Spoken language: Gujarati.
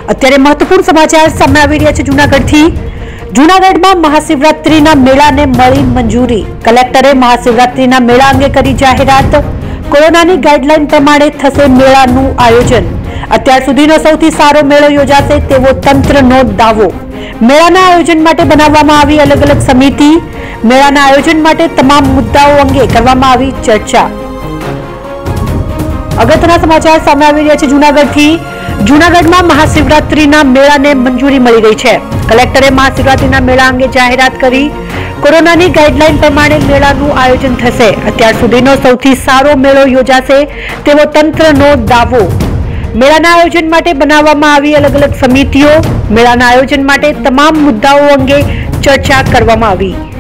અત્યારે મહત્વપૂર્ણ સમાચાર સામે આવી રહ્યા છે જૂનાગઢથી। જૂનાગઢમાં મહાશિવરાત્રીના મેળાને મળી મંજૂરી। કલેક્ટરે મહાશિવરાત્રીના મેળા અંગે કરી જાહેરાત। કોરોનાની ગાઈડલાઈન પ્રમાણે થશે મેળાનું આયોજન। અત્યાર સુધીનો સૌથી સારો મેળો યોજાશે તેવો તંત્રનો દાવો। મેળાના આયોજન માટે બનાવવામાં આવી અલગ અલગ સમિતિ। મેળાના આયોજન માટે તમામ મુદ્દાઓ અંગે કરવામાં આવી ચર્ચા। અગત્યના સમાચાર સામે આવી રહ્યા છે જૂનાગઢથી। જૂનાગઢમાં મહાશિવરાત્રીના મેળાને મંજૂરી મળી ગઈ છે। કલેક્ટરે મહાશિવરાત્રીના મેળા અંગે જાહેરાત કરી। કોરોનાની ગાઈડલાઈન પ્રમાણે મેળાનું આયોજન થશે। અત્યાર સુધીનો સૌથી સારો મેળો યોજાશે તેવો તંત્રનો દાવો। મેળાના આયોજન માટે બનાવવામાં આવી અલગ અલગ સમિતિઓ। મેળાના આયોજન માટે તમામ મુદ્દાઓ અંગે ચર્ચા કરવામાં આવી।